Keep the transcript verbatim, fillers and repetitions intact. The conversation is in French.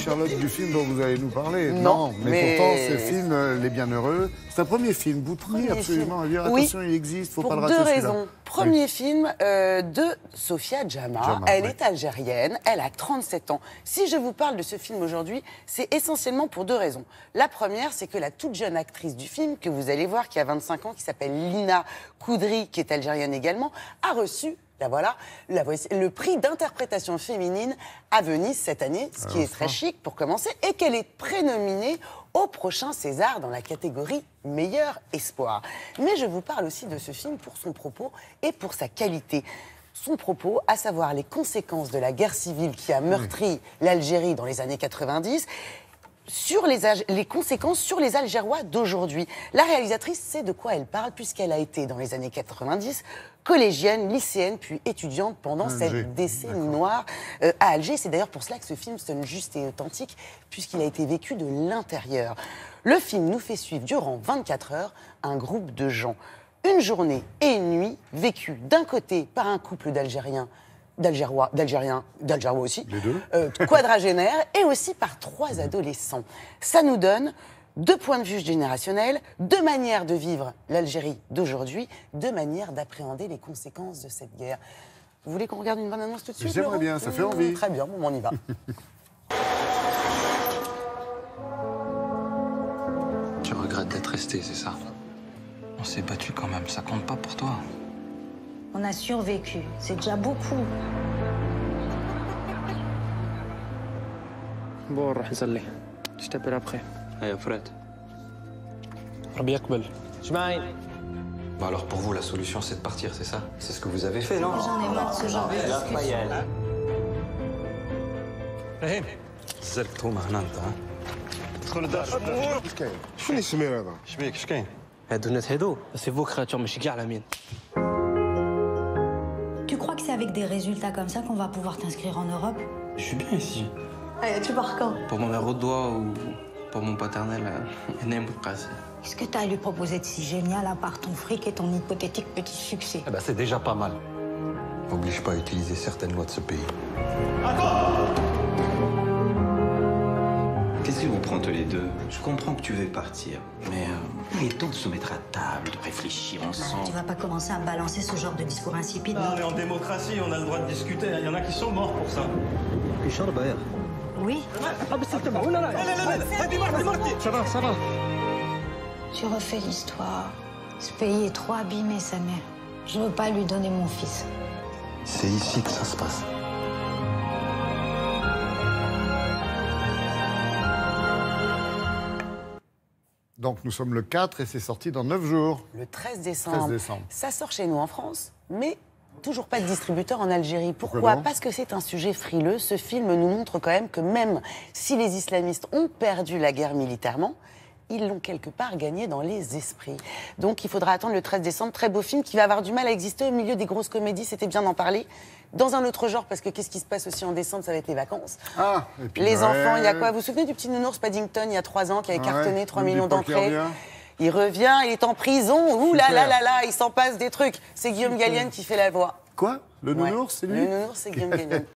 Charlotte, du film dont vous allez nous parler. Non, non mais, mais pourtant, ce film, euh, Les Bienheureux, c'est un premier film. Vous tenez absolument à dire, attention, oui, il existe, faut pour pas le rater. deux celui-là. raisons. Premier oui. film euh, de Sophia Djama. Djama elle oui. est algérienne, elle a trente-sept ans. Si je vous parle de ce film aujourd'hui, c'est essentiellement pour deux raisons. La première, c'est que la toute jeune actrice du film, que vous allez voir, qui a vingt-cinq ans, qui s'appelle Lina Koudri, qui est algérienne également, a reçu la voilà, la voici, le prix d'interprétation féminine à Venise cette année, ce qui Alors, est très chic pour commencer, et qu'elle est prénominée au prochain César dans la catégorie meilleur espoir. Mais je vous parle aussi de ce film pour son propos et pour sa qualité. Son propos, à savoir les conséquences de la guerre civile qui a meurtri mmh. l'Algérie dans les années quatre-vingt-dix, sur les, les conséquences sur les Algérois d'aujourd'hui. La réalisatrice sait de quoi elle parle puisqu'elle a été, dans les années quatre-vingt-dix, collégienne, lycéenne, puis étudiante pendant Alger. cette décennie noire euh, à Alger. C'est d'ailleurs pour cela que ce film sonne juste et authentique, puisqu'il a été vécu de l'intérieur. Le film nous fait suivre durant vingt-quatre heures un groupe de gens. Une journée et une nuit vécue d'un côté par un couple d'Algériens, d'Algérois, d'Algériens, d'Algérois aussi, les deux. Euh, quadragénaires, et aussi par trois adolescents. Ça nous donne deux points de vue générationnels, deux manières de vivre l'Algérie d'aujourd'hui, deux manières d'appréhender les conséquences de cette guerre. Vous voulez qu'on regarde une bonne annonce tout de suite? J'aimerais bien, ça fait envie. Très bien, bon, on y va. Tu regrettes d'être resté, c'est ça? On s'est battu quand même, ça compte pas pour toi? On a survécu, c'est déjà beaucoup. Bon, روح نصلي. Je t'appelle après. Hey, Fred. ربي يقبل. Jmaïn. Bon, alors pour vous, la solution, c'est de partir, c'est ça? C'est ce que vous avez fait, non? J'en ai marre de ce genre de discussion. فهيم زرقتهم هنا انت ها؟ دخل الدار. اش كاين؟ شنو السمير هذا؟ اش بيك اش كاين؟ هادو الناس هادو سي فو كراتور ماشي كاع العمين. Tu crois que c'est avec des résultats comme ça qu'on va pouvoir t'inscrire en Europe? Je suis bien ici. Allez, tu pars quand? Pour mon mère au doigt ou pour mon paternel, Enem Boukassi. Qu'est-ce que t'as à lui proposer de si génial à part ton fric et ton hypothétique petit succès? Eh ben, c'est déjà pas mal. N'oblige pas à utiliser certaines lois de ce pays. Qu'est-ce qui vous prend tous les deux? Je comprends que tu veux partir, mais euh, il est temps de se mettre à table, de réfléchir ensemble. Tu vas pas commencer à balancer ce genre de discours insipide. Ah, on est en démocratie, on a le droit de discuter. Il y en a qui sont morts pour ça. Oui. Ça va, ça va. Tu refais l'histoire. Ce pays est trop abîmé, sa mère. Je veux pas lui donner mon fils. C'est ici que ça se passe. Donc nous sommes le quatre et c'est sorti dans neuf jours. Le treize décembre. treize décembre. Ça sort chez nous en France, mais toujours pas de distributeur en Algérie. Pourquoi? Pourquoi non? Parce que c'est un sujet frileux. Ce film nous montre quand même que même si les islamistes ont perdu la guerre militairement, ils l'ont quelque part gagné dans les esprits. Donc il faudra attendre le treize décembre. Très beau film qui va avoir du mal à exister au milieu des grosses comédies. C'était bien d'en parler. Dans un autre genre, parce que qu'est-ce qui se passe aussi en décembre? Ça va être les vacances. Ah, et puis les ouais. enfants, il y a quoi? Vous vous souvenez du petit nounours Paddington, il y a trois ans, qui avait Ouais, cartonné trois n'oublie millions pas qu'il d'entrées? revient. Il revient, il est en prison. Ouh là Super. là là là, il s'en passe des trucs. C'est Guillaume Gallienne qui fait la voix. Quoi? Le Ouais. nounours, c'est lui? Le nounours, c'est Guillaume Gallienne.